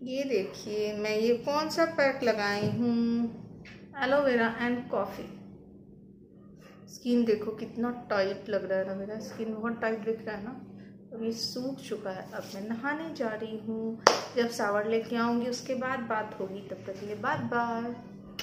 ये देखिए मैं ये कौन सा पैक लगाई हूँ, एलोवेरा एंड कॉफ़ी। स्किन देखो कितना टाइट लग रहा है ना, मेरा स्किन बहुत टाइट दिख रहा है ना। अब ये सूख चुका है। अब मैं नहाने जा रही हूँ, जब शावर लेके आऊँगी उसके बाद बात होगी। तब तक के लिए बाय बाय।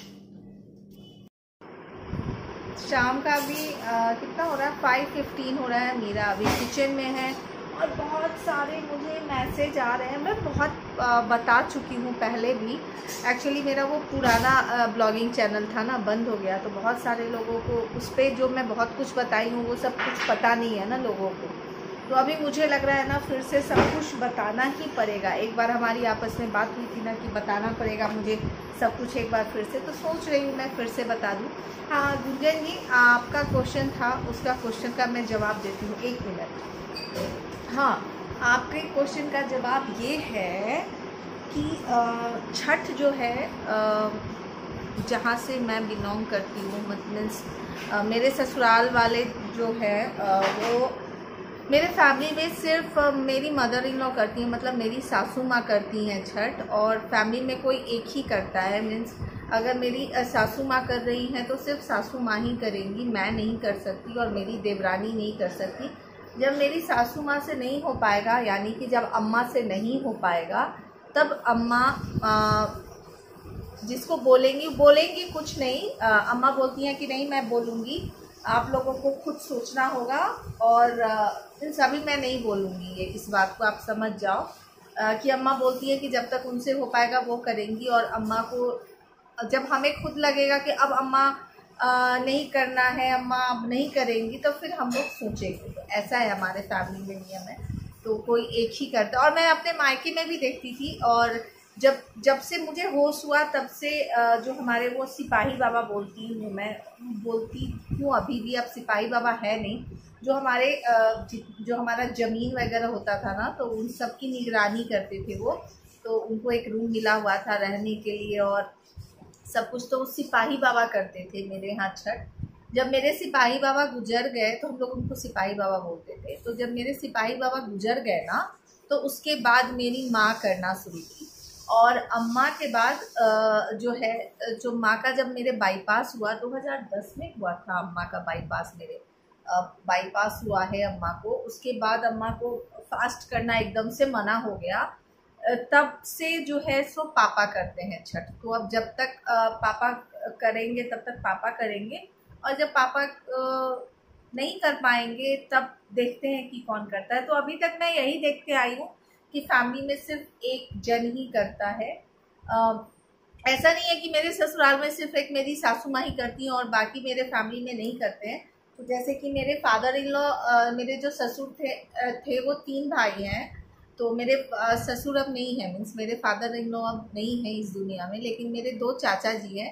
शाम का अभी कितना हो रहा है, 5:15 हो रहा है। मीरा अभी किचन में है और बहुत सारे मुझे मैसेज आ रहे हैं। मैं बहुत बता चुकी हूँ पहले भी। एक्चुअली मेरा वो पुराना ब्लॉगिंग चैनल था ना, बंद हो गया, तो बहुत सारे लोगों को उस पर जो मैं बहुत कुछ बताई हूँ वो सब कुछ पता नहीं है ना लोगों को। तो अभी मुझे लग रहा है ना फिर से सब कुछ बताना ही पड़ेगा। एक बार हमारी आपस में बात हुई थी ना कि बताना पड़ेगा मुझे सब कुछ एक बार फिर से, तो सोच रही हूँ मैं फिर से बता दूँ। हाँ गुंजन जी, आपका क्वेश्चन था, उसका क्वेश्चन का मैं जवाब देती हूँ। 1 मिनट। हाँ, आपके क्वेश्चन का जवाब ये है कि छठ जो है जहाँ से मैं बिलोंग करती हूँ, मीन्स मेरे ससुराल वाले जो है वो मेरे फैमिली में सिर्फ मेरी मदर इन लॉ करती हैं, मतलब मेरी सासू माँ करती हैं छठ। और फैमिली में कोई एक ही करता है, मीन्स अगर मेरी सासू माँ कर रही हैं तो सिर्फ सासू माँ ही करेंगी, मैं नहीं कर सकती और मेरी देवरानी नहीं कर सकती। जब मेरी सासू माँ से नहीं हो पाएगा, यानी कि जब अम्मा से नहीं हो पाएगा, तब अम्मा जिसको बोलेंगी कुछ नहीं। अम्मा बोलती हैं कि नहीं मैं बोलूँगी, आप लोगों को खुद सोचना होगा। और अभी मैं नहीं बोलूँगी, ये इस बात को आप समझ जाओ कि अम्मा बोलती है कि जब तक उनसे हो पाएगा वो करेंगी। और अम्मा को जब हमें खुद लगेगा कि अब अम्मा नहीं करना है, अम्मा अब नहीं करेंगी, तो फिर हम लोग सोचेंगे। तो ऐसा है हमारे फैमिली में नियम है, तो कोई एक ही करता। और मैं अपने मायके में भी देखती थी, और जब से मुझे होश हुआ तब से जो हमारे वो सिपाही बाबा बोलती हूँ मैं, बोलती हूँ अभी भी, अब सिपाही बाबा है नहीं, जो हमारे जो हमारा ज़मीन वगैरह होता था ना, तो उन सब की निगरानी करते थे वो। तो उनको एक रूम मिला हुआ था रहने के लिए और सब कुछ, तो सिपाही बाबा करते थे मेरे यहाँ छठ। जब मेरे सिपाही बाबा गुजर गए, तो हम लोग उनको सिपाही बाबा बोलते थे, तो जब मेरे सिपाही बाबा गुजर गए ना, तो उसके बाद मेरी माँ करना शुरू की। और अम्मा के बाद जो है, जो माँ का जब मेरे बाईपास हुआ 2010 में हुआ था, अम्मा का बाईपास, मेरे बाईपास हुआ है अम्मा को। उसके बाद अम्मा को फास्ट करना एकदम से मना हो गया। तब से जो है सो पापा करते हैं छठ। तो अब जब तक पापा करेंगे तब तक पापा करेंगे, और जब पापा नहीं कर पाएंगे तब देखते हैं कि कौन करता है। तो अभी तक मैं यही देखते आई हूँ कि फैमिली में सिर्फ एक जन ही करता है। ऐसा नहीं है कि मेरे ससुराल में सिर्फ एक मेरी सासू माँ ही करती हैं और बाकी मेरे फैमिली में नहीं करते हैं। तो जैसे कि मेरे फादर इन लॉ, मेरे जो ससुर थे वो 3 भाई हैं। तो मेरे ससुर अब नहीं है, मीन्स मेरे फादर इन लॉ अब नहीं है इस दुनिया में, लेकिन मेरे 2 चाचा जी हैं।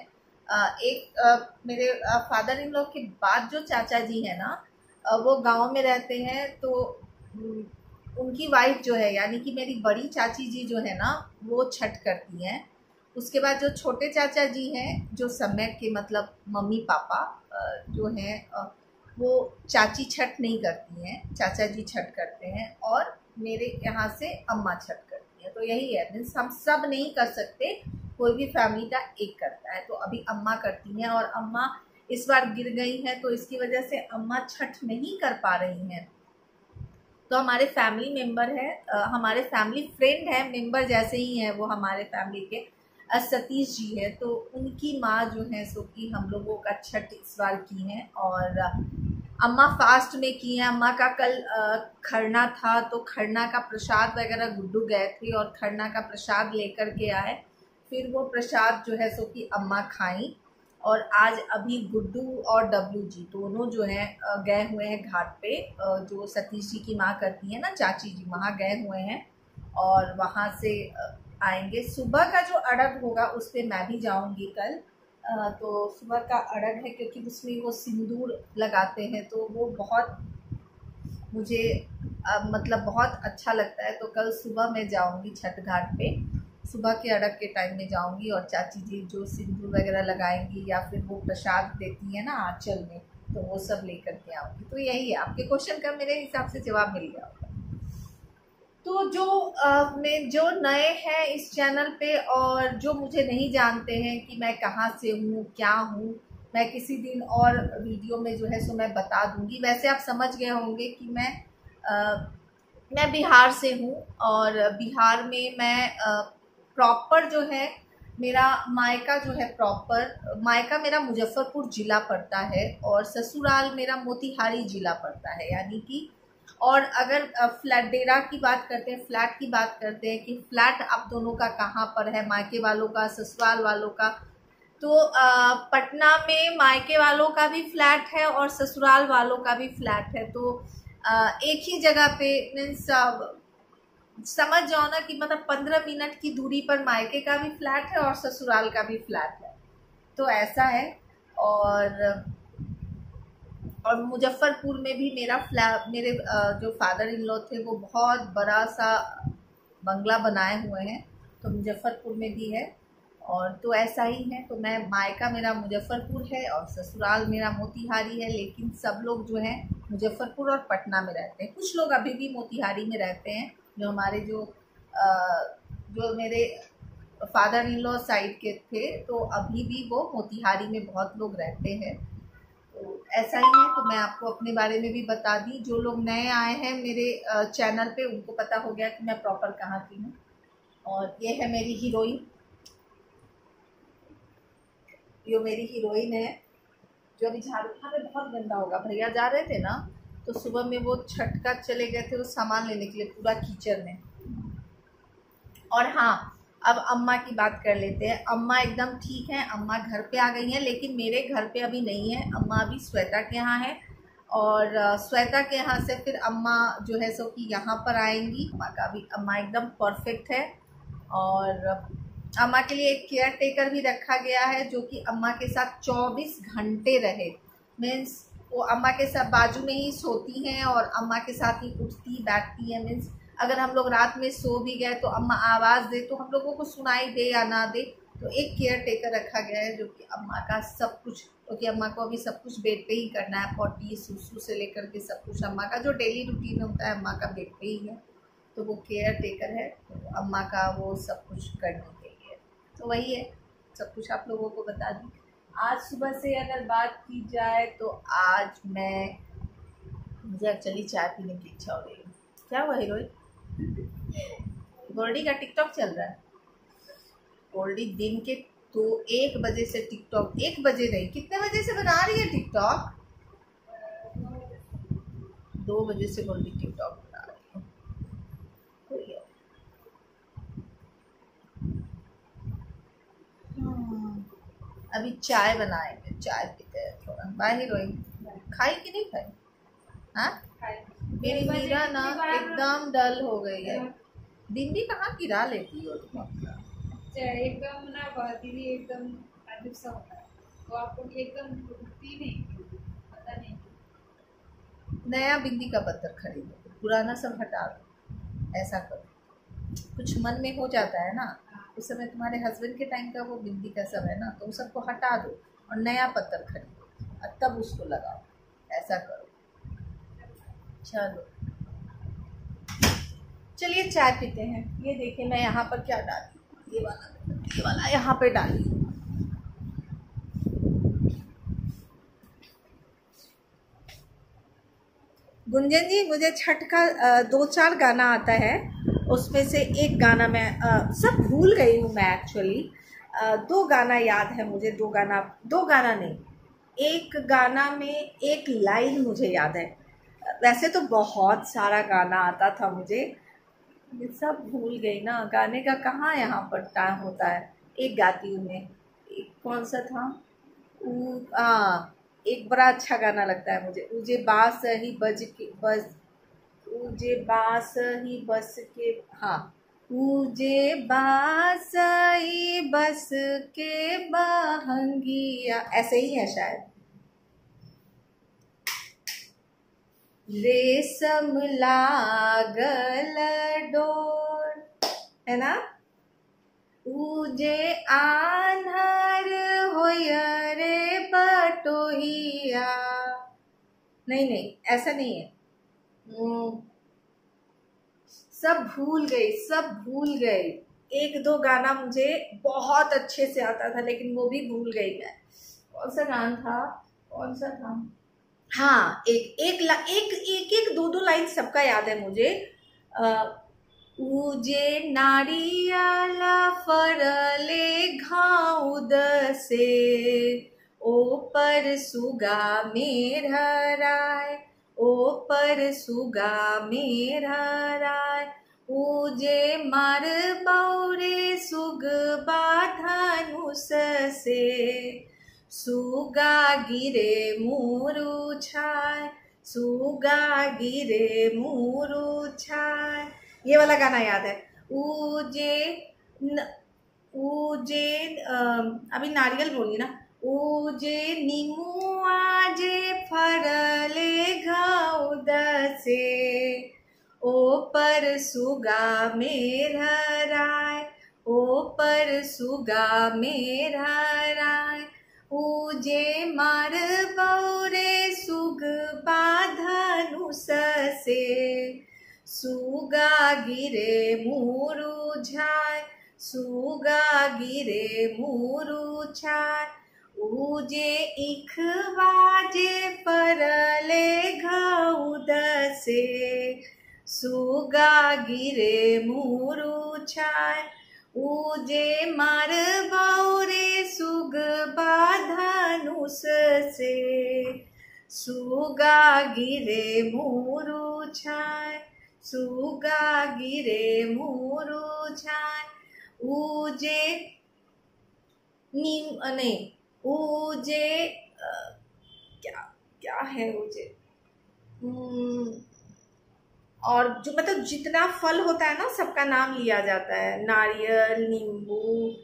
एक मेरे फादर इन लॉ के बाद जो चाचा जी हैं ना, वो गांव में रहते हैं। तो उनकी वाइफ जो है, यानी कि मेरी बड़ी चाची जी जो है ना, वो छठ करती हैं। उसके बाद जो छोटे चाचा जी हैं, जो सम्यक के मतलब मम्मी पापा जो हैं, वो चाची छठ नहीं करती हैं, चाचा जी छठ करते हैं। और मेरे यहाँ से अम्मा छठ करती हैं। तो यही है, मीन्स हम सब नहीं कर सकते, कोई भी फैमिली का एक करता है। तो अभी अम्मा करती हैं, और अम्मा इस बार गिर गई हैं, तो इसकी वजह से अम्मा छठ नहीं कर पा रही हैं। तो हमारे फैमिली मेंबर है, हमारे फैमिली फ्रेंड है, मेंबर जैसे ही हैं वो हमारे फैमिली के, सतीश जी है। तो उनकी माँ जो है सो कि हम लोगों का छठ इस बार की हैं। और अम्मा फास्ट में की हैं। अम्मा का कल खरना था, तो खरना का प्रसाद वगैरह गुड्डू गए थे और खरना का प्रसाद लेकर के आए। फिर वो प्रसाद जो है सो कि अम्मा खाई। और आज अभी गुड्डू और डब्लू जी दोनों जो हैं गए हुए हैं घाट पे, जो सतीश जी की माँ करती है ना, चाची जी, वहाँ गए हुए हैं। और वहाँ से आएंगे। सुबह का जो अड़ग होगा उस पर मैं भी जाऊँगी कल। तो सुबह का अड़ग है, क्योंकि उसमें वो सिंदूर लगाते हैं, तो वो बहुत मुझे मतलब बहुत अच्छा लगता है। तो कल सुबह मैं जाऊँगी छठ घाट पे, सुबह के अड़ग के टाइम में जाऊंगी। और चाची जी जो सिंदूर वगैरह लगाएंगी या फिर वो प्रसाद देती है ना आंचल में, तो वो सब लेकर के आऊँगी। तो यही है, आपके क्वेश्चन का मेरे हिसाब से जवाब मिल गया होगा। तो तो जो नए हैं इस चैनल पे और जो मुझे नहीं जानते हैं कि मैं कहाँ से हूँ, क्या हूँ, मैं किसी दिन और वीडियो में जो है सो मैं बता दूंगी। वैसे आप समझ गए होंगे कि मैं बिहार से हूँ और बिहार में मैं प्रॉपर जो है मेरा मायका जो है, प्रॉपर मायका मेरा मुजफ्फरपुर ज़िला पड़ता है और ससुराल मेरा मोतिहारी ज़िला पड़ता है। यानी कि और अगर फ्लैट डेरा की बात करते हैं, फ्लैट की बात करते हैं कि फ्लैट आप दोनों का कहाँ पर है, मायके वालों का, ससुराल वालों का, तो पटना में मायके वालों का भी फ्लैट है और ससुराल वालों का भी फ्लैट है। तो एक ही जगह पे मीन्स समझ जाओ ना कि मतलब 15 मिनट की दूरी पर मायके का भी फ्लैट है और ससुराल का भी फ्लैट है। तो ऐसा है। और मुजफ्फरपुर में भी मेरा मेरे जो फादर इन लॉ थे वो बहुत बड़ा सा बंगला बनाए हुए हैं, तो मुजफ्फरपुर में भी है। और तो ऐसा ही है। तो मैं मायका मेरा मुजफ्फरपुर है और ससुराल मेरा मोतिहारी है, लेकिन सब लोग जो हैं मुजफ्फरपुर और पटना में रहते हैं। कुछ लोग अभी भी मोतिहारी में रहते हैं, जो हमारे जो मेरे फादर इन लॉ साइड के थे, तो अभी भी वो मोतिहारी में बहुत लोग रहते हैं। तो ऐसा ही है। तो मैं आपको अपने बारे में भी बता दी। जो लोग नए आए हैं मेरे चैनल पे उनको पता हो गया कि मैं प्रॉपर कहाँ की हूँ। और ये है मेरी हीरोइन, जो मेरी हीरोइन है, जो अभी झाड़ू, यहाँ पे बहुत गंदा होगा। भैया जा रहे थे ना, तो सुबह में वो छठ का चले गए थे वो सामान लेने के लिए, पूरा कीचड़ में। और हाँ, अब अम्मा की बात कर लेते हैं। अम्मा एकदम ठीक है, अम्मा घर पे आ गई हैं, लेकिन मेरे घर पे अभी नहीं है। अम्मा अभी श्वेता के यहाँ है और श्वेता के यहाँ से फिर अम्मा जो है सो कि यहाँ पर आएंगी। अम्मा एकदम परफेक्ट है। और अम्मा के लिए एक केयर टेकर भी रखा गया है जो कि अम्मा के साथ 24 घंटे रहे। मीन्स वो अम्मा के साथ बाजू में ही सोती हैं और अम्मा के साथ ही उठती बैठती है। मीन्स अगर हम लोग रात में सो भी गए तो अम्मा आवाज़ दे तो हम लोगों को सुनाई दे या ना दे, तो एक केयर टेकर रखा गया है जो कि अम्मा का सब कुछ, क्योंकि अम्मा को अभी सब कुछ बेड पे ही करना है, पॉटी सुसु से लेकर के सब कुछ अम्मा का जो डेली रूटीन होता है अम्मा का बेड पे ही है। तो वो केयर टेकर है, तो अम्मा का वो सब कुछ करने के लिए। तो वही है, सब कुछ आप लोगों को बता दी। आज सुबह से अगर बात की जाए तो आज मुझे एक्चुअली चाय पीने की इच्छा हो रही है। क्या हुआ हीरोइन? गोल्डी का टिकटॉक चल रहा है। गोल्डी दिन के तो 1 बजे से टिकटॉक, 1 बजे नहीं, कितने बजे से बना रही है टिकटॉक? 2 बजे से गोल्डी टिकटॉक बना रही है। अभी चाय बनाएंगे, चाय पीते हैं थोड़ा। Bye heroine. खाई कि नहीं खाई? हाँ, मेरी मीरा ना एकदम डल हो गई है। दिन भी कहाँ गिरा लेती हो तुम अपना? एकदम ना दीदी, एकदम अजीब सा होता है तो आपको एकदम रुकती नहीं, पता नहीं। नया बिंदी का पत्थर खरीदो, पुराना सब हटा दो। ऐसा करो, कुछ मन में हो जाता है ना, उस समय तुम्हारे हस्बैंड के टाइम का वो बिंदी का सब है ना, तो उस सबको हटा दो और नया पत्थर खरीदो और तब उसको लगाओ। ऐसा करो। चलो चलिए चाय पीते हैं। ये देखिए मैं यहाँ पर क्या डाली, ये वाला यहाँ पे डाली। गुंजन जी, मुझे छठ का 2-4 गाना आता है, उसमें से एक गाना मैं सब भूल गई हूँ मैं एक्चुअली। 2 गाना याद है मुझे, 2 गाना नहीं, एक गाना में एक लाइन मुझे याद है। वैसे तो बहुत सारा गाना आता था मुझे, ये सब भूल गई ना। गाने का कहाँ यहाँ पर टाइम होता है। एक गाती हूँ मैं, एक कौन सा था, एक बड़ा अच्छा गाना लगता है मुझे, उजे बास ही बज के बस, उजे बास ही बस के, हाँ, उजे बास ही बस के बहंगिया, ऐसे ही है शायद। रेशम लागल डोर, है ना। उजे आन्हर होया रे बटोहिया, नहीं नहीं ऐसा नहीं है। सब भूल गई, सब भूल गई। एक दो गाना मुझे बहुत अच्छे से आता था, लेकिन वो भी भूल गई मैं। कौन सा गाना था, कौन सा था? हाँ, एक दो दो लाइन सबका याद है मुझे। उजे नारियाला फरले घाउद से, ओ पर सुगा मेरा राय, ओ पर सुगा मेरा राय। उजे मार बौरे सुग बाधनुष से, सुगा गिरे मुरु छाय, सुगा गिरे मुरु छाय। ये वाला गाना याद है। उजे अभी नारियल बोली ना। उजे निमुआ जे फरले घाउद से, ओ पर सुगा मेरा राय, ओ पर सुगा मेरा राय। उजे मार बौरे सुग बाधनुष से, सुगा गिरे मुरु छाय, सुगा गिरे मुरु छाय। उजे इखवाजे फरले घाउद से, सुगा गिरे मुरु छाय। उजे मार बौरे सुग बाधनुष से, सुगा गिरे मुरु छाय, सुगा गिरे मुरु छाय। उजे नीम नहीं, उजे क्या क्या है उजे, और जो मतलब जितना फल होता है ना सबका नाम लिया जाता है, नारियल, नींबू।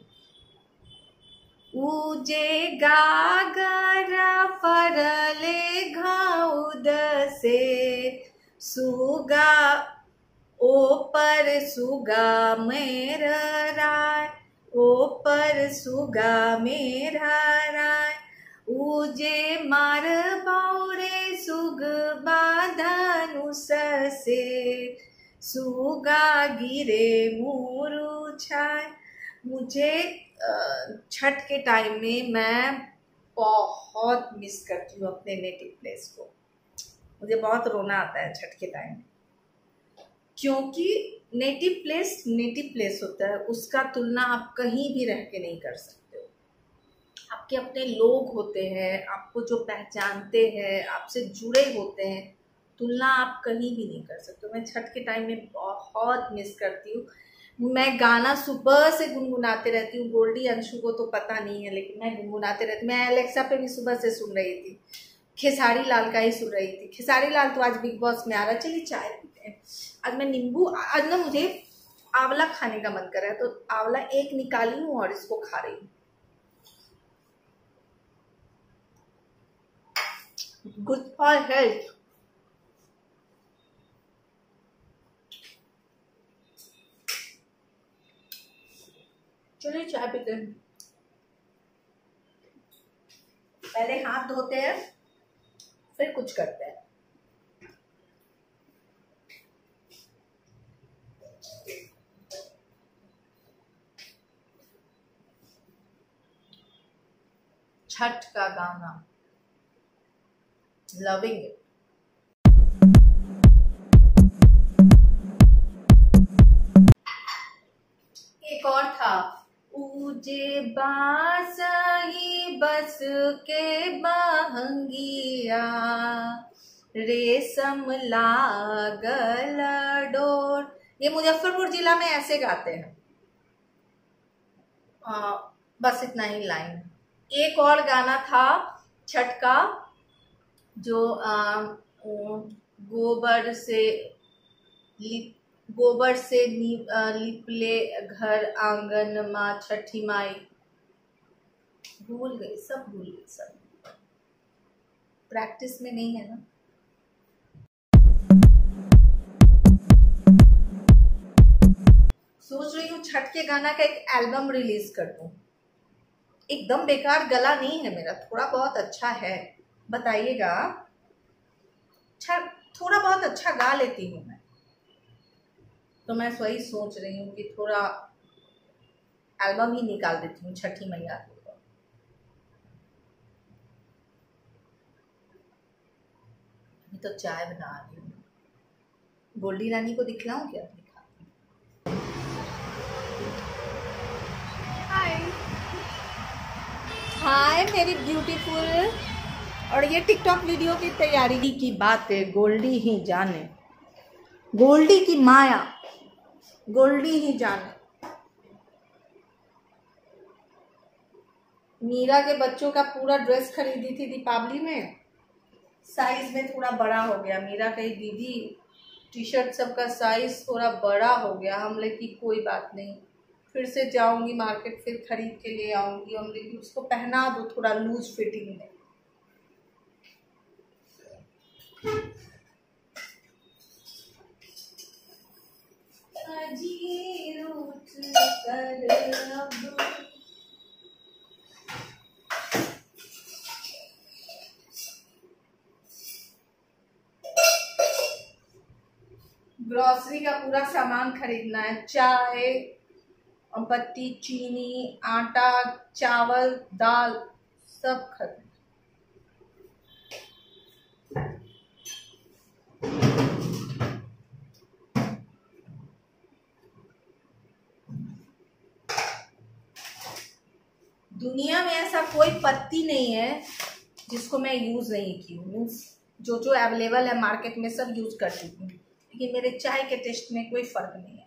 उजे गागरा फरले घाउद से, सुगा ओ पर सुगा मेरा राय, ओ पर सुगा मेरा राय। उजे मार बौरे सुग बाधनुष से, सुगा गिरे मुरु छाय। मुझे छठ के टाइम में मैं बहुत मिस करती हूँ अपने नेटिव प्लेस को। मुझे बहुत रोना आता है छठ के टाइम में, क्योंकि नेटिव प्लेस होता है, उसका तुलना आप कहीं भी रह के नहीं कर सकते हो। आपके अपने लोग होते हैं, आपको जो पहचानते हैं, आपसे जुड़े होते हैं, तुलना आप कहीं भी नहीं कर सकते। मैं छठ के टाइम में बहुत मिस करती हूँ। मैं गाना सुबह से गुनगुनाते रहती हूँ। गोल्डी अंशु को तो पता नहीं है, लेकिन मैं गुनगुनाते रहती। मैं एलेक्सा पे भी सुबह से सुन रही थी, खेसारी लाल का ही सुन रही थी। खेसारी लाल तो आज बिग बॉस में आ रहा। चलिए चाय पीते हैं। आज मैं नींबू, आज ना मुझे आंवला खाने का मन कर रहा है, तो आंवला एक निकाली हूँ और इसको खा रही हूँ। Good for health. चलिए चाय पीते हैं। पहले हाथ धोते हैं, फिर कुछ करते हैं। छठ का गाना, लविंग इट। एक और था, उजे बासही बस के बहंगिया, रेशम लागल डोर। ये मुजफ्फरपुर जिला में ऐसे गाते हैं। बस इतना ही लाइन। एक और गाना था छठ का, जो गोबर से लिपले घर आंगन माँ छठी माई। भूल गई, सब भूल गई, सब प्रैक्टिस में नहीं है ना। सोच रही हूँ छठ के गाना का एक एल्बम रिलीज कर दूं। एकदम बेकार गला नहीं है मेरा, थोड़ा बहुत अच्छा है, बताइएगा। थोड़ा बहुत अच्छा गा लेती हूँ मैं। तो मैं वही सोच रही हूँ कि थोड़ा एल्बम ही निकाल देती हूँ छठी मैया के ऊपर। अभी तो चाय बना रही हूँ। गोल्डी रानी को दिखलाऊं क्या? हाय हाय मेरी ब्यूटीफुल। और ये टिकटॉक वीडियो की तैयारी की बात है, गोल्डी ही जाने, गोल्डी की माया गोल्डी ही जाने। मीरा के बच्चों का पूरा ड्रेस खरीदी थी दीपावली में, साइज में थोड़ा बड़ा हो गया। मीरा कही दीदी टी शर्ट सबका साइज थोड़ा बड़ा हो गया। हम लोग की कोई बात नहीं, फिर से जाऊंगी मार्केट, फिर खरीद के ले आऊंगी। हम लोग उसको पहना दो थोड़ा लूज फिटिंग में। ग्रोसरी का पूरा सामान खरीदना है, चाय, पत्ती, चीनी, आटा, चावल, दाल, सब खरीदना। दुनिया में ऐसा कोई पत्ती नहीं है जिसको मैं यूज नहीं की हूँ। मीन्स जो जो अवेलेबल है मार्केट में सब यूज कर चुकी हूँ, लेकिन मेरे चाय के टेस्ट में कोई फर्क नहीं है।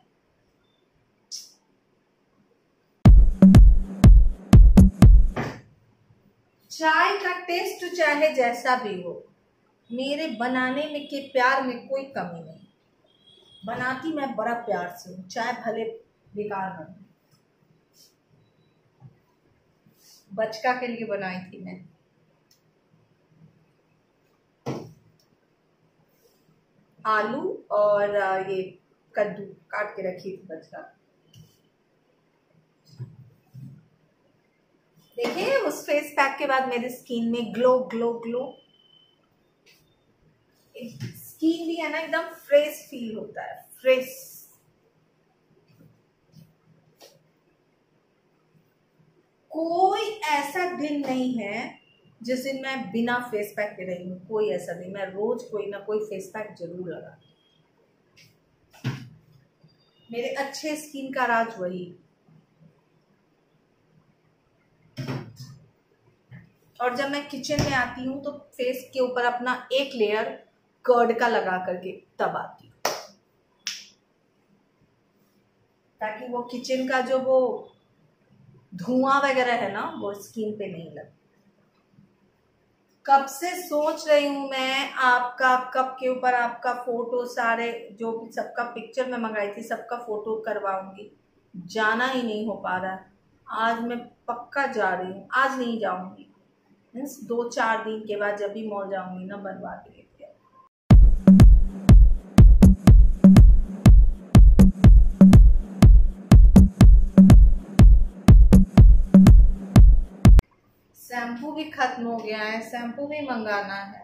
चाय का टेस्ट चाहे जैसा भी हो, मेरे बनाने में के प्यार में कोई कमी नहीं। बनाती मैं बड़ा प्यार से हूँ, चाय भले बेकार बने। बचका के लिए बनाई थी मैं। आलू और ये कद्दू काट के रखी थी बचका। देखिए उस फेस पैक के बाद मेरी स्किन में ग्लो ग्लो ग्लो, स्किन भी है ना एकदम फ्रेश फील होता है, फ्रेश। कोई ऐसा दिन नहीं है जिस दिन मैं बिना फेस पैक के रही हूँ, कोई ऐसा नहीं। मैं रोज कोई ना कोई फेस पैक जरूर लगा। मेरे अच्छे स्किन का राज वही। और जब मैं किचन में आती हूँ तो फेस के ऊपर अपना एक लेयर कर्ड का लगा करके तब आती हूँ, ताकि वो किचन का जो वो धुआं वगैरह है ना वो स्किन पे नहीं लगे। कब से सोच रही हूँ मैं आपका कप के ऊपर आपका फोटो, सारे जो भी सबका पिक्चर मैं मंगाई थी सबका फोटो करवाऊंगी, जाना ही नहीं हो पा रहा है। आज मैं पक्का जा रही हूँ, आज नहीं जाऊंगी, मीन्स 2-4 दिन के बाद जब भी मॉल जाऊंगी ना बनवा के लेके। शैम्पू भी खत्म हो गया है, शैम्पू भी मंगाना है।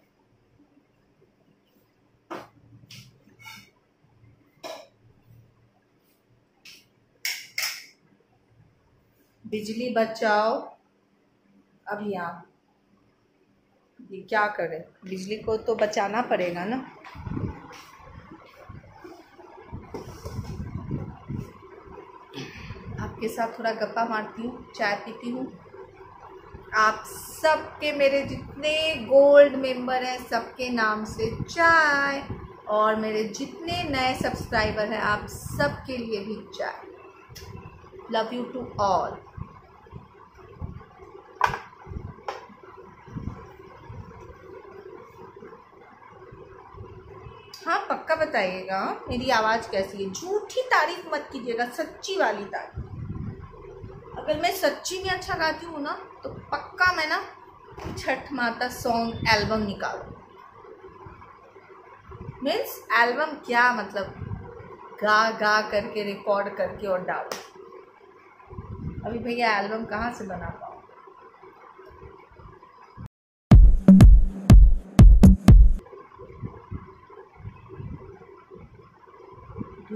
बिजली बचाओ अभियान, ये क्या करें, बिजली को तो बचाना पड़ेगा ना। आपके साथ थोड़ा गप्पा मारती हूँ, चाय पीती हूँ। आप सबके, मेरे जितने गोल्ड मेंबर हैं सबके नाम से चाय, और मेरे जितने नए सब्सक्राइबर हैं आप सबके लिए भी चाय। Love you to all. हाँ पक्का बताइएगा मेरी आवाज़ कैसी है। झूठी तारीफ मत कीजिएगा, सच्ची वाली तारीफ। अगर मैं सच्ची में अच्छा गाती हूँ ना तो पक्का मैं ना छठ माता सॉन्ग एल्बम निकालूँ। मीन्स एल्बम क्या मतलब, गा गा करके रिकॉर्ड करके और डालूँ। अभी भैया एल्बम कहाँ से बना पाऊँ।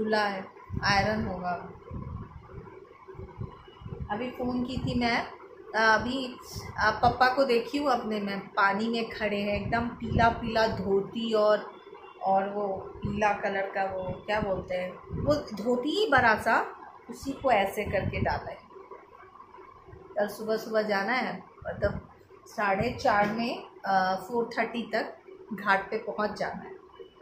खुला है, आयरन होगा। अभी फ़ोन की थी मैं, अभी पापा को देखी हूँ अपने में पानी में खड़े हैं, एकदम पीला पीला धोती और वो पीला कलर का वो क्या बोलते हैं, वो धोती ही बड़ा सा, उसी को ऐसे करके डाला है। कल सुबह सुबह जाना है, मतलब 4:30 में 4:30 तक घाट पे पहुंच जाना है।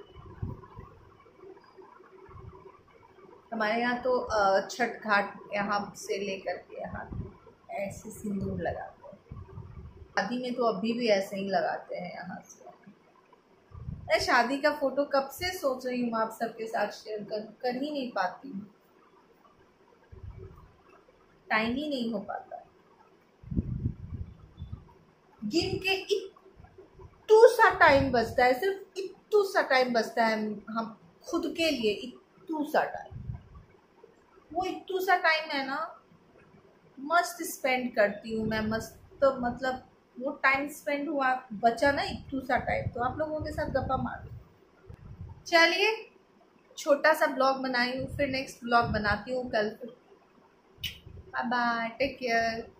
हमारे यहाँ तो छठ घाट यहाँ से लेकर के यहाँ ऐसे सिंदूर लगाते हैं। शादी में तो अभी भी ऐसे ही लगाते हैं यहाँ से। मैं शादी का फ़ोटो कब से सोच रही हूँ आप सबके साथ शेयर कर ही नहीं पाती हूँ, टाइम ही नहीं हो पाता। गिन के इतू सा टाइम बचता है, सिर्फ इतू सा टाइम बचता है हम खुद के लिए, इतू सा टाइम। वो इतू सा टाइम है ना, मस्त स्पेंड करती हूँ मैं, मस्त। तो मतलब वो टाइम स्पेंड हुआ, बचा ना इतू सा टाइम, तो आप लोगों के साथ गप्पा मार। चलिए छोटा सा ब्लॉग बनाई हूँ, फिर नेक्स्ट ब्लॉग बनाती हूँ कल। Bye bye, take care.